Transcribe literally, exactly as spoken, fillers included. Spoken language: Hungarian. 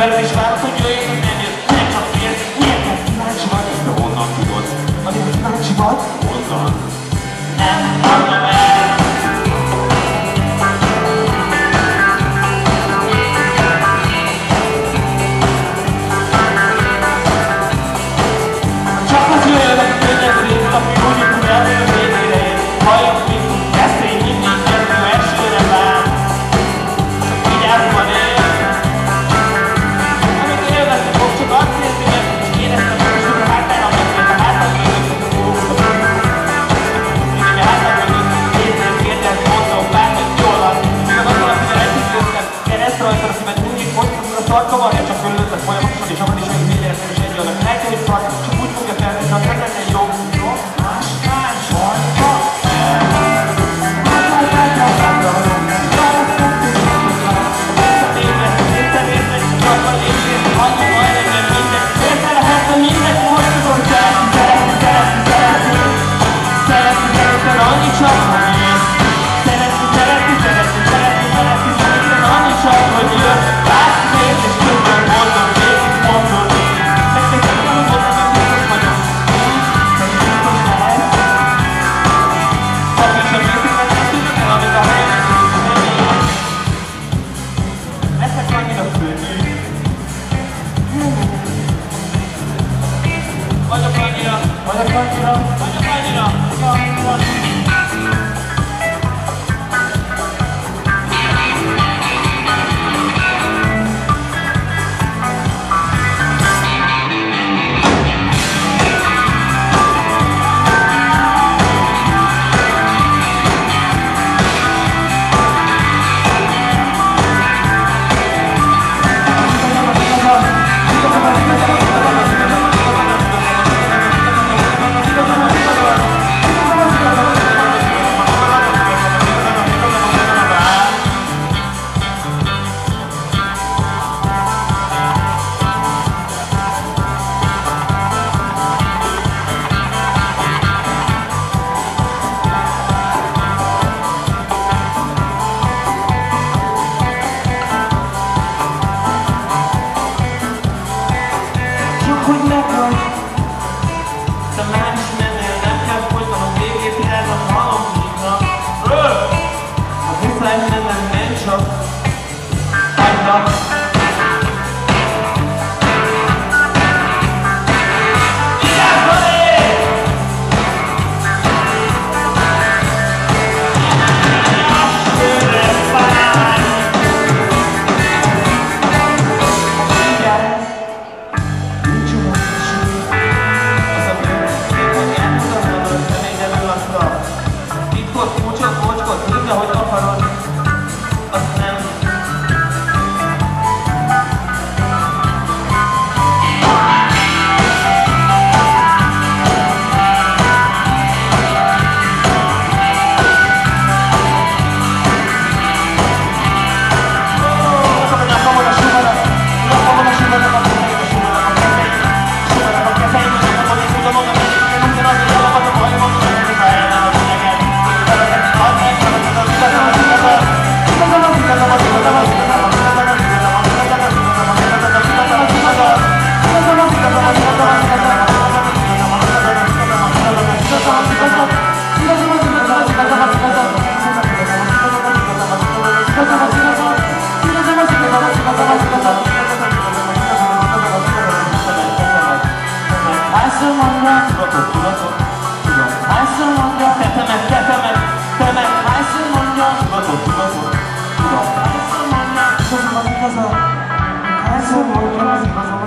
veled is várod, hogy jöjjön, hogy nem jött, nem csak fél. Miért kíváncsi vagy? De honnan tudod? Azért kíváncsi vagy? Honnan? Nem mondom el! Csak az jöjjön, könnyebb részt, aki úgy tud elmenni a végére ér. Halljuk, mint kezdtény mindig kezdő elsőre vár. Csak vigyázz van él. Amíg élvezni fog, csak azt érzi meg, és éreztem, hogy sok a hátára megint a hátad mögött a dolgokat. Mindig a hátad mögött néznél, kérdezni, mondom, bármit jól van. Míg az azzal, amivel együtt jöttem, kereszt rajta a szívet, mindig fogyasztod a sarkam, vagy csak körülötted folyamatosan, és abban is meg így éreztem, és egy jönnek. Lehet, hogy szart, csak úgy fogja felvenni, hogy nem lenne jó. Más, más, sajta. Vagyok annyira, vagyok annyira, vagyok annyira, vagyok annyira. Hogy megvagy, de más mennél, nem kell folytanom végét, járnak halom hívnak. A muszáj mennem, nem csak hagynak. Ahogy akarod, azt nem. Hányszor mondja, hányszor mondja, hányszor mondja,